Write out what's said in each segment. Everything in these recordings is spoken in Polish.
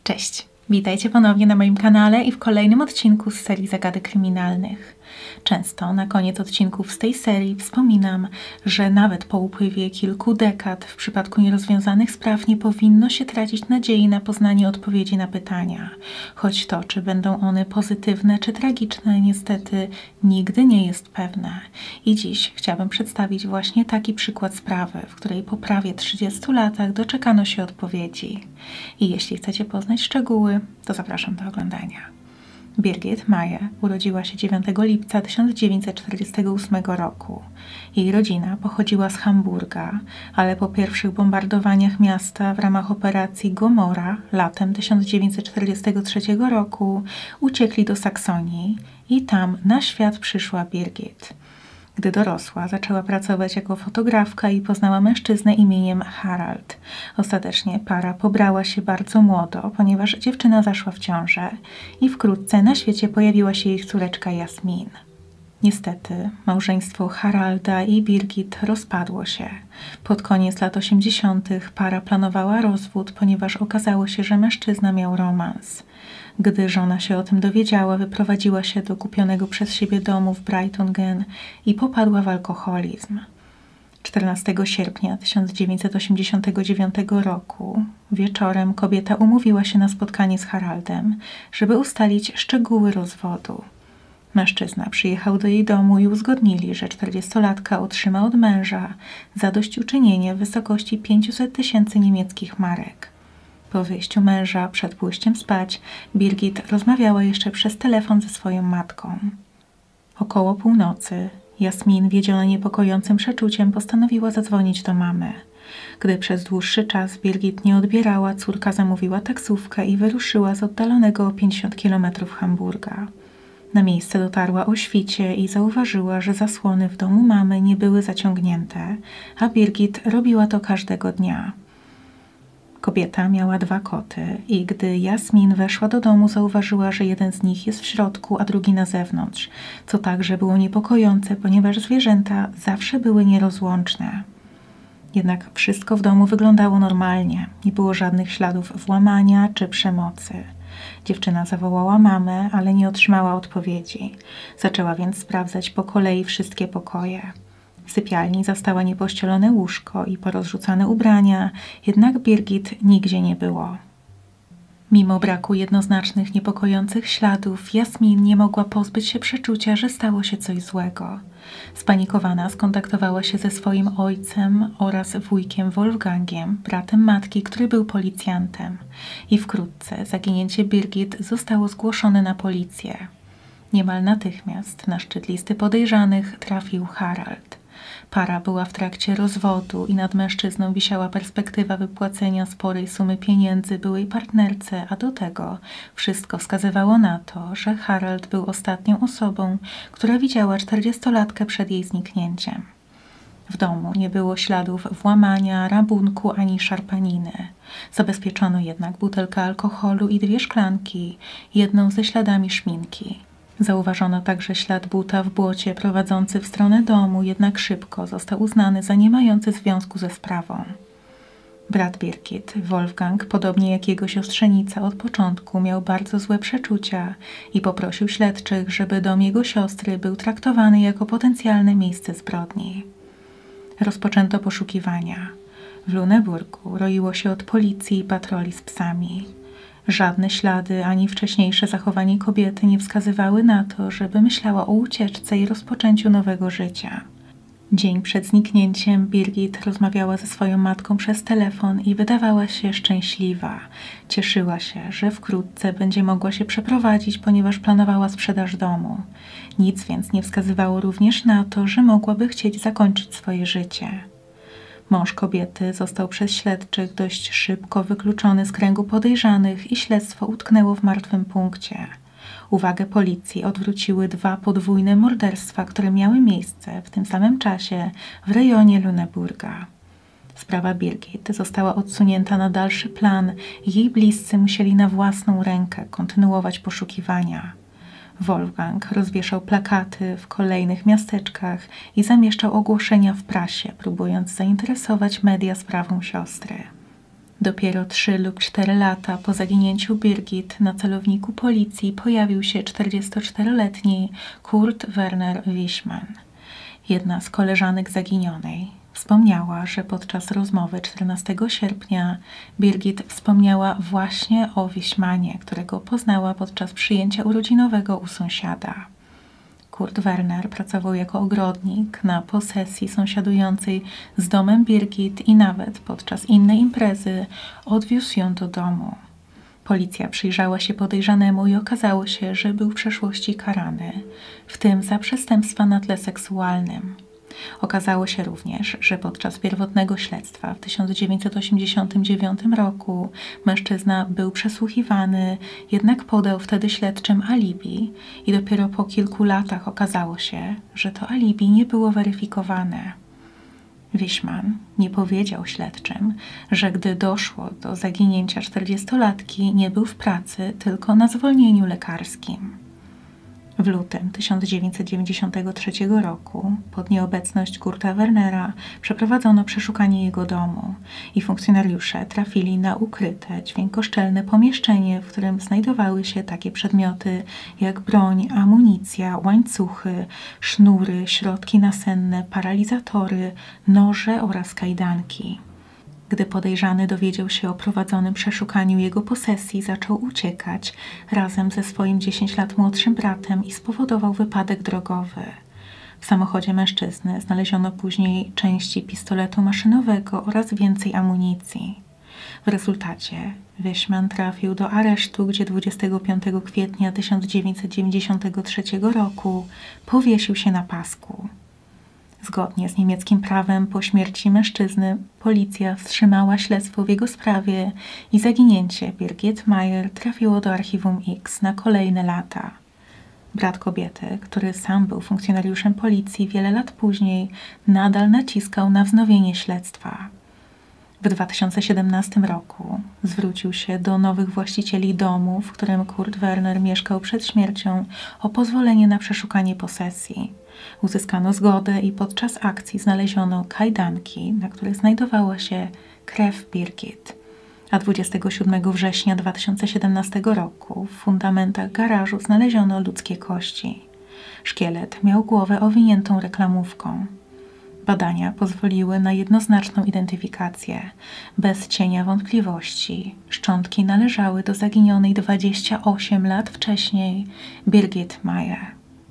Cześć, witajcie ponownie na moim kanale i w kolejnym odcinku z serii Zagadek Kryminalnych. Często na koniec odcinków z tej serii wspominam, że nawet po upływie kilku dekad w przypadku nierozwiązanych spraw nie powinno się tracić nadziei na poznanie odpowiedzi na pytania. Choć to, czy będą one pozytywne czy tragiczne, niestety nigdy nie jest pewne. I dziś chciałabym przedstawić właśnie taki przykład sprawy, w której po prawie 30 latach doczekano się odpowiedzi. I jeśli chcecie poznać szczegóły, to zapraszam do oglądania. Birgit Meyer urodziła się 9 lipca 1948 roku. Jej rodzina pochodziła z Hamburga, ale po pierwszych bombardowaniach miasta w ramach operacji Gomorra latem 1943 roku uciekli do Saksonii i tam na świat przyszła Birgit. Gdy dorosła, zaczęła pracować jako fotografka i poznała mężczyznę imieniem Harald. Ostatecznie para pobrała się bardzo młodo, ponieważ dziewczyna zaszła w ciążę i wkrótce na świecie pojawiła się ich córeczka Jasmin. Niestety, małżeństwo Haralda i Birgit rozpadło się. Pod koniec lat 80. para planowała rozwód, ponieważ okazało się, że mężczyzna miał romans. Gdy żona się o tym dowiedziała, wyprowadziła się do kupionego przez siebie domu w Breitungen i popadła w alkoholizm. 14 sierpnia 1989 roku wieczorem kobieta umówiła się na spotkanie z Haraldem, żeby ustalić szczegóły rozwodu. Mężczyzna przyjechał do jej domu i uzgodnili, że 40-latka otrzyma od męża zadośćuczynienie w wysokości 500 000 niemieckich marek. Po wyjściu męża przed pójściem spać, Birgit rozmawiała jeszcze przez telefon ze swoją matką. Około północy Jasmin, wiedziona niepokojącym przeczuciem, postanowiła zadzwonić do mamy. Gdy przez dłuższy czas Birgit nie odbierała, córka zamówiła taksówkę i wyruszyła z oddalonego o 50 km Hamburga. Na miejsce dotarła o świcie i zauważyła, że zasłony w domu mamy nie były zaciągnięte, a Birgit robiła to każdego dnia. Kobieta miała 2 koty i gdy Jasmin weszła do domu, zauważyła, że jeden z nich jest w środku, a drugi na zewnątrz, co także było niepokojące, ponieważ zwierzęta zawsze były nierozłączne. Jednak wszystko w domu wyglądało normalnie, nie było żadnych śladów włamania czy przemocy. Dziewczyna zawołała mamę, ale nie otrzymała odpowiedzi. Zaczęła więc sprawdzać po kolei wszystkie pokoje. W sypialni zastała niepościelone łóżko i porozrzucane ubrania, jednak Birgit nigdzie nie było. Mimo braku jednoznacznych, niepokojących śladów, Jasmin nie mogła pozbyć się przeczucia, że stało się coś złego. Spanikowana skontaktowała się ze swoim ojcem oraz wujkiem Wolfgangiem, bratem matki, który był policjantem. I wkrótce zaginięcie Birgit zostało zgłoszone na policję. Niemal natychmiast na szczyt listy podejrzanych trafił Harald. Para była w trakcie rozwodu i nad mężczyzną wisiała perspektywa wypłacenia sporej sumy pieniędzy byłej partnerce, a do tego wszystko wskazywało na to, że Harald był ostatnią osobą, która widziała 40-latkę przed jej zniknięciem. W domu nie było śladów włamania, rabunku ani szarpaniny. Zabezpieczono jednak butelkę alkoholu i 2 szklanki, jedną ze śladami szminki. Zauważono także ślad buta w błocie prowadzący w stronę domu, jednak szybko został uznany za nie mający związku ze sprawą. Brat Birgit, Wolfgang, podobnie jak jego siostrzenica, od początku miał bardzo złe przeczucia i poprosił śledczych, żeby dom jego siostry był traktowany jako potencjalne miejsce zbrodni. Rozpoczęto poszukiwania. W Lüneburgu roiło się od policji i patroli z psami. Żadne ślady ani wcześniejsze zachowanie kobiety nie wskazywały na to, żeby myślała o ucieczce i rozpoczęciu nowego życia. Dzień przed zniknięciem Birgit rozmawiała ze swoją matką przez telefon i wydawała się szczęśliwa. Cieszyła się, że wkrótce będzie mogła się przeprowadzić, ponieważ planowała sprzedaż domu. Nic więc nie wskazywało również na to, że mogłaby chcieć zakończyć swoje życie. Mąż kobiety został przez śledczych dość szybko wykluczony z kręgu podejrzanych i śledztwo utknęło w martwym punkcie. Uwagę policji odwróciły 2 podwójne morderstwa, które miały miejsce w tym samym czasie w rejonie Lüneburga. Sprawa Birgit została odsunięta na dalszy plan i jej bliscy musieli na własną rękę kontynuować poszukiwania. Wolfgang rozwieszał plakaty w kolejnych miasteczkach i zamieszczał ogłoszenia w prasie, próbując zainteresować media sprawą siostry. Dopiero 3 lub 4 lata po zaginięciu Birgit na celowniku policji pojawił się 44-letni Kurt Werner Wichmann. Jedna z koleżanek zaginionej wspomniała, że podczas rozmowy 14 sierpnia Birgit wspomniała właśnie o Wichmannie, którego poznała podczas przyjęcia urodzinowego u sąsiada. Kurt Werner pracował jako ogrodnik na posesji sąsiadującej z domem Birgit i nawet podczas innej imprezy odwiózł ją do domu. Policja przyjrzała się podejrzanemu i okazało się, że był w przeszłości karany, w tym za przestępstwa na tle seksualnym. Okazało się również, że podczas pierwotnego śledztwa w 1989 roku mężczyzna był przesłuchiwany, jednak podał wtedy śledczym alibi i dopiero po kilku latach okazało się, że to alibi nie było weryfikowane. Wichmann nie powiedział śledczym, że gdy doszło do zaginięcia 40-latki, nie był w pracy, tylko na zwolnieniu lekarskim. W lutym 1993 roku pod nieobecność Kurta Wernera przeprowadzono przeszukanie jego domu i funkcjonariusze trafili na ukryte, dźwiękoszczelne pomieszczenie, w którym znajdowały się takie przedmioty jak broń, amunicja, łańcuchy, sznury, środki nasenne, paralizatory, noże oraz kajdanki. Gdy podejrzany dowiedział się o prowadzonym przeszukaniu jego posesji, zaczął uciekać razem ze swoim 10 lat młodszym bratem i spowodował wypadek drogowy. W samochodzie mężczyzny znaleziono później części pistoletu maszynowego oraz więcej amunicji. W rezultacie Wichmann trafił do aresztu, gdzie 25 kwietnia 1993 roku powiesił się na pasku. Zgodnie z niemieckim prawem po śmierci mężczyzny policja wstrzymała śledztwo w jego sprawie i zaginięcie Birgit Meyer trafiło do archiwum X na kolejne lata. Brat kobiety, który sam był funkcjonariuszem policji wiele lat później, nadal naciskał na wznowienie śledztwa. W 2017 roku zwrócił się do nowych właścicieli domu, w którym Kurt Werner mieszkał przed śmiercią, o pozwolenie na przeszukanie posesji. Uzyskano zgodę i podczas akcji znaleziono kajdanki, na których znajdowała się krew Birgit. A 27 września 2017 roku w fundamentach garażu znaleziono ludzkie kości. Szkielet miał głowę owiniętą reklamówką. Badania pozwoliły na jednoznaczną identyfikację. Bez cienia wątpliwości szczątki należały do zaginionej 28 lat wcześniej Birgit Meyer.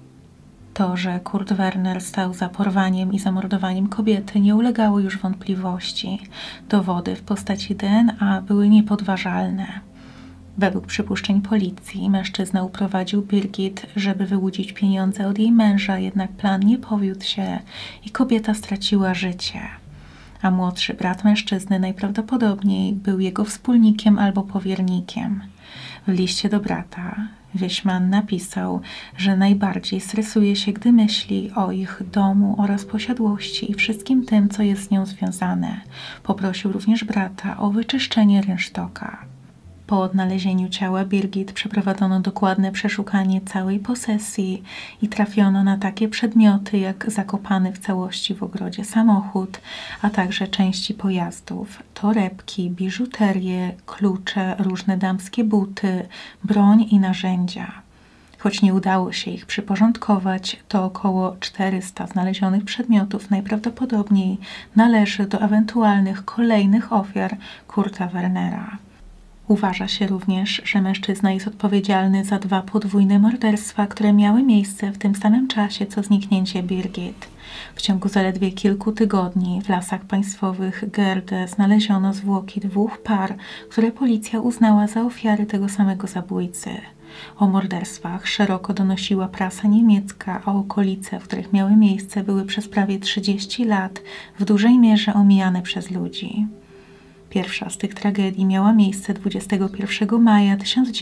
To, że Kurt Werner stał za porwaniem i zamordowaniem kobiety, nie ulegało już wątpliwości. Dowody w postaci DNA były niepodważalne. Według przypuszczeń policji mężczyzna uprowadził Birgit, żeby wyłudzić pieniądze od jej męża, jednak plan nie powiódł się i kobieta straciła życie. A młodszy brat mężczyzny najprawdopodobniej był jego wspólnikiem albo powiernikiem. W liście do brata Wichmann napisał, że najbardziej stresuje się, gdy myśli o ich domu oraz posiadłości i wszystkim tym, co jest z nią związane. Poprosił również brata o wyczyszczenie rynsztoka. Po odnalezieniu ciała Birgit przeprowadzono dokładne przeszukanie całej posesji i trafiono na takie przedmioty jak zakopany w całości w ogrodzie samochód, a także części pojazdów, torebki, biżuterię, klucze, różne damskie buty, broń i narzędzia. Choć nie udało się ich przyporządkować, to około 400 znalezionych przedmiotów najprawdopodobniej należy do ewentualnych kolejnych ofiar Kurta Wernera. Uważa się również, że mężczyzna jest odpowiedzialny za 2 podwójne morderstwa, które miały miejsce w tym samym czasie co zniknięcie Birgit. W ciągu zaledwie kilku tygodni w lasach państwowych Gerde znaleziono zwłoki 2 par, które policja uznała za ofiary tego samego zabójcy. O morderstwach szeroko donosiła prasa niemiecka, a okolice, w których miały miejsce, były przez prawie 30 lat w dużej mierze omijane przez ludzi. Pierwsza z tych tragedii miała miejsce 21 maja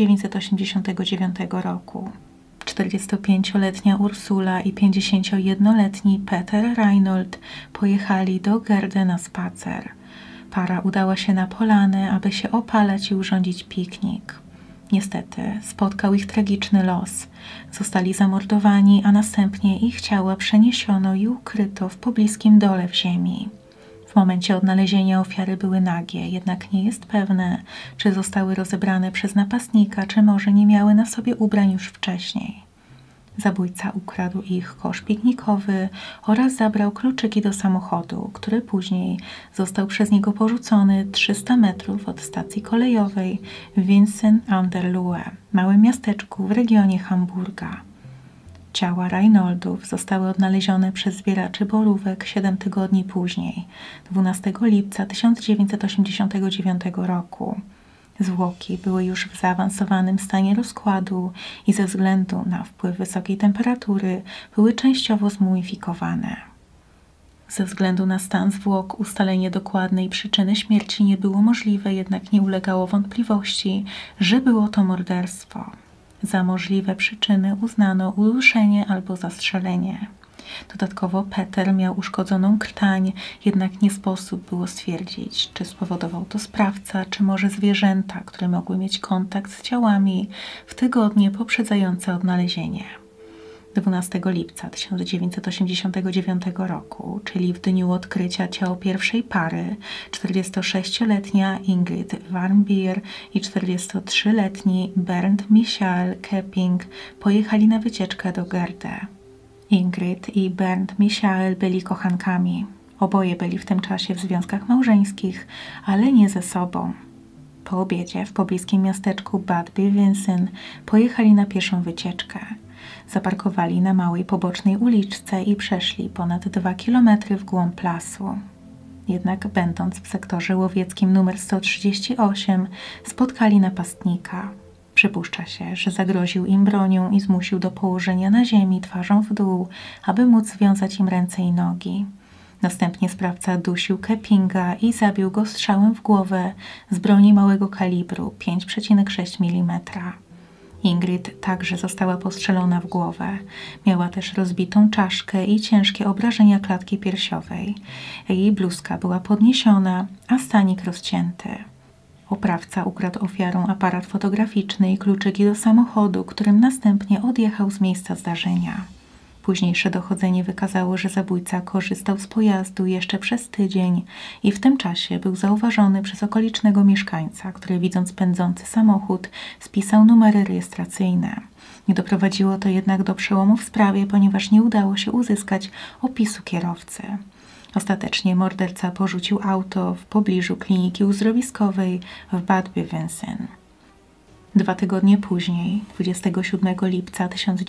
1989 roku. 45-letnia Ursula i 51-letni Peter Reinhold pojechali do Gerde na spacer. Para udała się na polanę, aby się opalać i urządzić piknik. Niestety spotkał ich tragiczny los. Zostali zamordowani, a następnie ich ciała przeniesiono i ukryto w pobliskim dole w ziemi. W momencie odnalezienia ofiary były nagie, jednak nie jest pewne, czy zostały rozebrane przez napastnika, czy może nie miały na sobie ubrań już wcześniej. Zabójca ukradł ich kosz piknikowy oraz zabrał kluczyki do samochodu, który później został przez niego porzucony 300 metrów od stacji kolejowej w Vincent-an-der-Luhe, małym miasteczku w regionie Hamburga. Ciała Reinholdów zostały odnalezione przez zbieraczy borówek 7 tygodni później, 12 lipca 1989 roku. Zwłoki były już w zaawansowanym stanie rozkładu i ze względu na wpływ wysokiej temperatury były częściowo zmumifikowane. Ze względu na stan zwłok ustalenie dokładnej przyczyny śmierci nie było możliwe, jednak nie ulegało wątpliwości, że było to morderstwo. Za możliwe przyczyny uznano uduszenie albo zastrzelenie. Dodatkowo Peter miał uszkodzoną krtań, jednak nie sposób było stwierdzić, czy spowodował to sprawca, czy może zwierzęta, które mogły mieć kontakt z ciałami w tygodnie poprzedzające odnalezienie. 12 lipca 1989 roku, czyli w dniu odkrycia ciał pierwszej pary, 46-letnia Ingrid Warmbier i 43-letni Bernd Michael Kepping pojechali na wycieczkę do Gerde. Ingrid i Bernd Michael byli kochankami. Oboje byli w tym czasie w związkach małżeńskich, ale nie ze sobą. Po obiedzie w pobliskim miasteczku Bad Bevensen pojechali na pieszą wycieczkę. Zaparkowali na małej pobocznej uliczce i przeszli ponad 2 kilometry w głąb lasu. Jednak będąc w sektorze łowieckim numer 138 spotkali napastnika. Przypuszcza się, że zagroził im bronią i zmusił do położenia na ziemi twarzą w dół, aby móc związać im ręce i nogi. Następnie sprawca dusił Keppinga i zabił go strzałem w głowę z broni małego kalibru 5,6 mm. Ingrid także została postrzelona w głowę. Miała też rozbitą czaszkę i ciężkie obrażenia klatki piersiowej. Jej bluzka była podniesiona, a stanik rozcięty. Oprawca ukradł ofiarom aparat fotograficzny i kluczyki do samochodu, którym następnie odjechał z miejsca zdarzenia. Późniejsze dochodzenie wykazało, że zabójca korzystał z pojazdu jeszcze przez tydzień i w tym czasie był zauważony przez okolicznego mieszkańca, który widząc pędzący samochód spisał numery rejestracyjne. Nie doprowadziło to jednak do przełomu w sprawie, ponieważ nie udało się uzyskać opisu kierowcy. Ostatecznie morderca porzucił auto w pobliżu kliniki uzdrowiskowej w Bad Bevensen. 2 tygodnie później, 27 lipca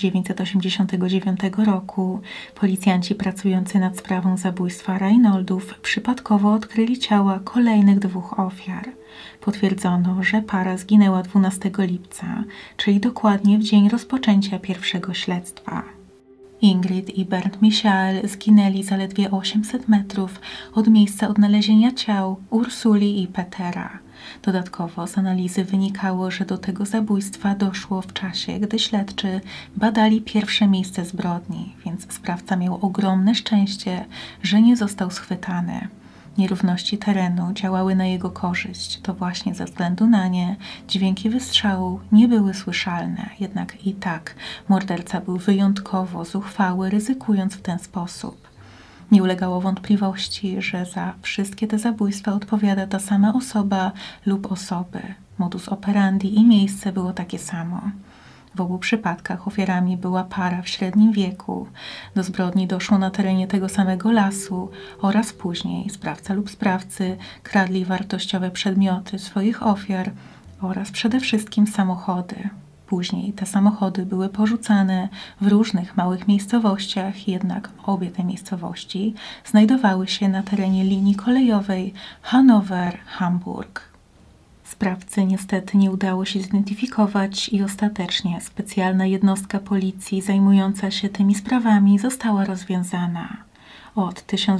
1989 roku, policjanci pracujący nad sprawą zabójstwa Reinholdów przypadkowo odkryli ciała kolejnych 2 ofiar. Potwierdzono, że para zginęła 12 lipca, czyli dokładnie w dzień rozpoczęcia pierwszego śledztwa. Ingrid i Bernd Michael zginęli zaledwie 800 metrów od miejsca odnalezienia ciał Ursuli i Petera. Dodatkowo z analizy wynikało, że do tego zabójstwa doszło w czasie, gdy śledczy badali pierwsze miejsce zbrodni, więc sprawca miał ogromne szczęście, że nie został schwytany. Nierówności terenu działały na jego korzyść. To właśnie ze względu na nie dźwięki wystrzału nie były słyszalne. Jednak i tak morderca był wyjątkowo zuchwały, ryzykując w ten sposób. Nie ulegało wątpliwości, że za wszystkie te zabójstwa odpowiada ta sama osoba lub osoby. Modus operandi i miejsce było takie samo. W obu przypadkach ofiarami była para w średnim wieku. Do zbrodni doszło na terenie tego samego lasu oraz później sprawca lub sprawcy kradli wartościowe przedmioty swoich ofiar oraz przede wszystkim samochody. Później te samochody były porzucane w różnych małych miejscowościach, jednak obie te miejscowości znajdowały się na terenie linii kolejowej Hanower-Hamburg. Sprawcy niestety nie udało się zidentyfikować i ostatecznie specjalna jednostka policji zajmująca się tymi sprawami została rozwiązana. Od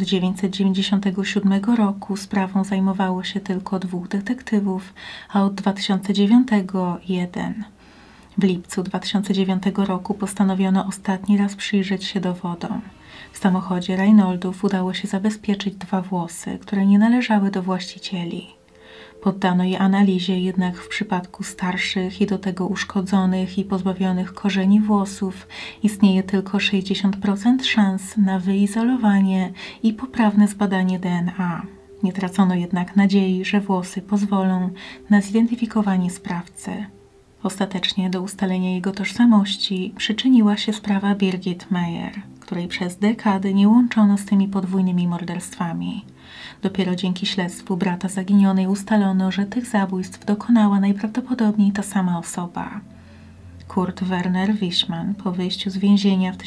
1997 roku sprawą zajmowało się tylko 2 detektywów, a od 2009 1. W lipcu 2009 roku postanowiono ostatni raz przyjrzeć się dowodom. W samochodzie Reinholdów udało się zabezpieczyć 2 włosy, które nie należały do właścicieli. Poddano je analizie, jednak w przypadku starszych i do tego uszkodzonych i pozbawionych korzeni włosów istnieje tylko 60% szans na wyizolowanie i poprawne zbadanie DNA. Nie tracono jednak nadziei, że włosy pozwolą na zidentyfikowanie sprawcy. Ostatecznie do ustalenia jego tożsamości przyczyniła się sprawa Birgit Meyer, której przez dekady nie łączono z tymi podwójnymi morderstwami. Dopiero dzięki śledztwu brata zaginionej ustalono, że tych zabójstw dokonała najprawdopodobniej ta sama osoba. Kurt Werner Wichmann po wyjściu z więzienia w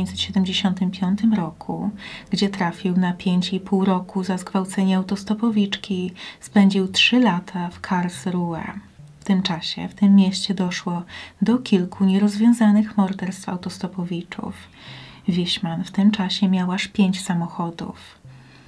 1975 roku, gdzie trafił na 5,5 roku za zgwałcenie autostopowiczki, spędził 3 lata w Karlsruhe. W tym czasie w tym mieście doszło do kilku nierozwiązanych morderstw autostopowiczów. Wichmann w tym czasie miał aż 5 samochodów.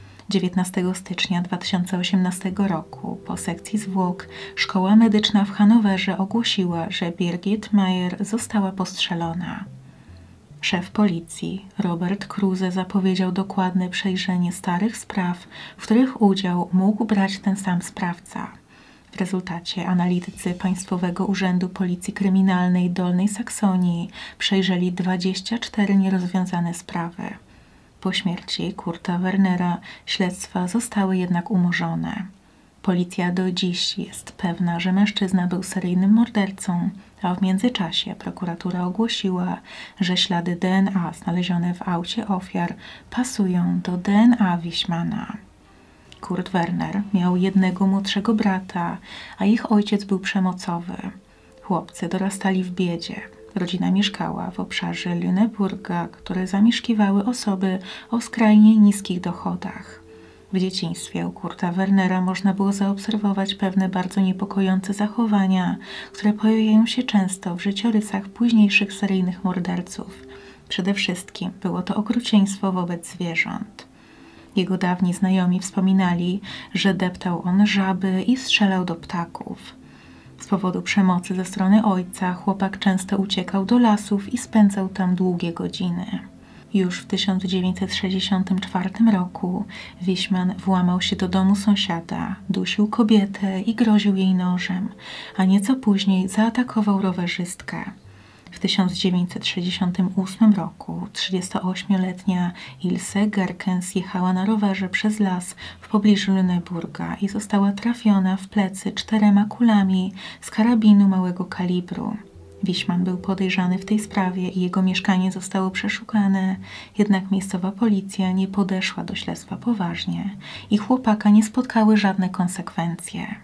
19 stycznia 2018 roku po sekcji zwłok szkoła medyczna w Hanowerze ogłosiła, że Birgit Meyer została postrzelona. Szef policji Robert Kruse zapowiedział dokładne przejrzenie starych spraw, w których udział mógł brać ten sam sprawca. W rezultacie analitycy Państwowego Urzędu Policji Kryminalnej Dolnej Saksonii przejrzeli 24 nierozwiązane sprawy. Po śmierci Kurta Wernera śledztwa zostały jednak umorzone. Policja do dziś jest pewna, że mężczyzna był seryjnym mordercą, a w międzyczasie prokuratura ogłosiła, że ślady DNA znalezione w aucie ofiar pasują do DNA Wichmanna. Kurt Werner miał jednego młodszego brata, a ich ojciec był przemocowy. Chłopcy dorastali w biedzie. Rodzina mieszkała w obszarze Lüneburga, które zamieszkiwały osoby o skrajnie niskich dochodach. W dzieciństwie u Kurta Wernera można było zaobserwować pewne bardzo niepokojące zachowania, które pojawiają się często w życiorysach późniejszych seryjnych morderców. Przede wszystkim było to okrucieństwo wobec zwierząt. Jego dawni znajomi wspominali, że deptał on żaby i strzelał do ptaków. Z powodu przemocy ze strony ojca chłopak często uciekał do lasów i spędzał tam długie godziny. Już w 1964 roku Wichmann włamał się do domu sąsiada, dusił kobietę i groził jej nożem, a nieco później zaatakował rowerzystkę. W 1968 roku 38-letnia Ilse Gerkens jechała na rowerze przez las w pobliżu Lüneburga i została trafiona w plecy 4 kulami z karabinu małego kalibru. Wichmann był podejrzany w tej sprawie i jego mieszkanie zostało przeszukane, jednak miejscowa policja nie podeszła do śledztwa poważnie i chłopaka nie spotkały żadne konsekwencje.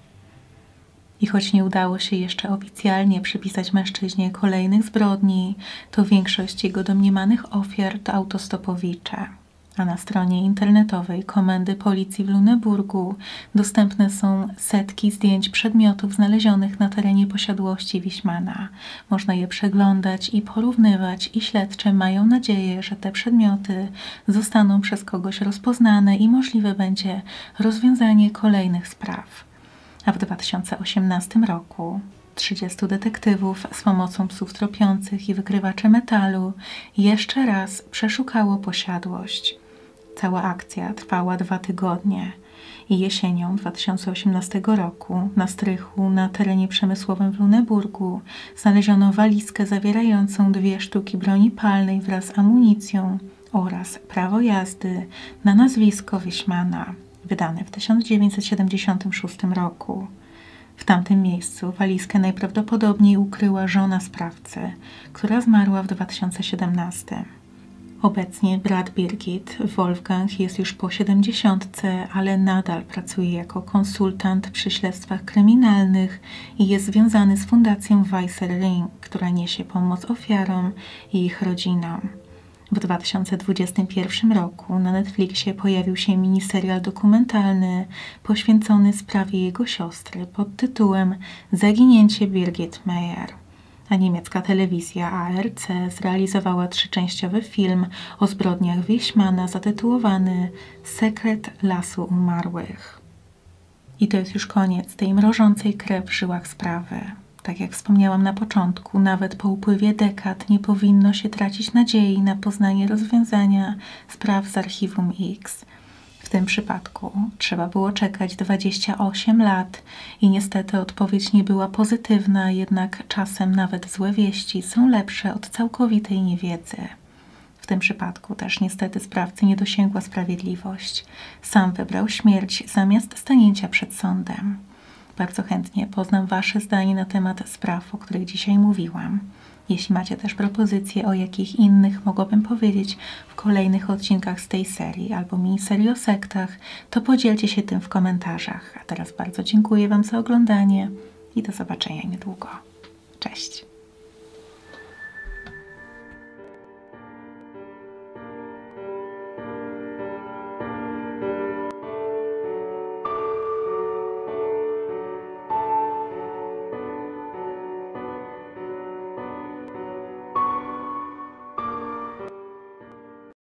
I choć nie udało się jeszcze oficjalnie przypisać mężczyźnie kolejnych zbrodni, to większość jego domniemanych ofiar to autostopowicze. A na stronie internetowej Komendy Policji w Lüneburgu dostępne są setki zdjęć przedmiotów znalezionych na terenie posiadłości Wichmanna. Można je przeglądać i porównywać i śledczy mają nadzieję, że te przedmioty zostaną przez kogoś rozpoznane i możliwe będzie rozwiązanie kolejnych spraw. A w 2018 roku 30 detektywów z pomocą psów tropiących i wykrywaczy metalu jeszcze raz przeszukało posiadłość. Cała akcja trwała 2 tygodnie i jesienią 2018 roku na strychu na terenie przemysłowym w Lüneburgu znaleziono walizkę zawierającą 2 sztuki broni palnej wraz z amunicją oraz prawo jazdy na nazwisko Wichmanna, wydane w 1976 roku. W tamtym miejscu walizkę najprawdopodobniej ukryła żona sprawcy, która zmarła w 2017. Obecnie brat Birgit, Wolfgang, jest już po 70, ale nadal pracuje jako konsultant przy śledztwach kryminalnych i jest związany z fundacją Weißer Ring, która niesie pomoc ofiarom i ich rodzinom. W 2021 roku na Netflixie pojawił się miniserial dokumentalny poświęcony sprawie jego siostry pod tytułem Zaginięcie Birgit Meyer. A niemiecka telewizja ARC zrealizowała 3-częściowy film o zbrodniach Wichmanna zatytułowany Sekret Lasu Umarłych. I to jest już koniec tej mrożącej krew w żyłach sprawy. Tak jak wspomniałam na początku, nawet po upływie dekad nie powinno się tracić nadziei na poznanie rozwiązania spraw z Archiwum X. W tym przypadku trzeba było czekać 28 lat i niestety odpowiedź nie była pozytywna, jednak czasem nawet złe wieści są lepsze od całkowitej niewiedzy. W tym przypadku też niestety sprawcy nie dosięgła sprawiedliwość. Sam wybrał śmierć zamiast stanięcia przed sądem. Bardzo chętnie poznam Wasze zdanie na temat spraw, o których dzisiaj mówiłam. Jeśli macie też propozycje, o jakich innych mogłabym powiedzieć w kolejnych odcinkach z tej serii albo miniserii o sektach, to podzielcie się tym w komentarzach. A teraz bardzo dziękuję Wam za oglądanie i do zobaczenia niedługo. Cześć!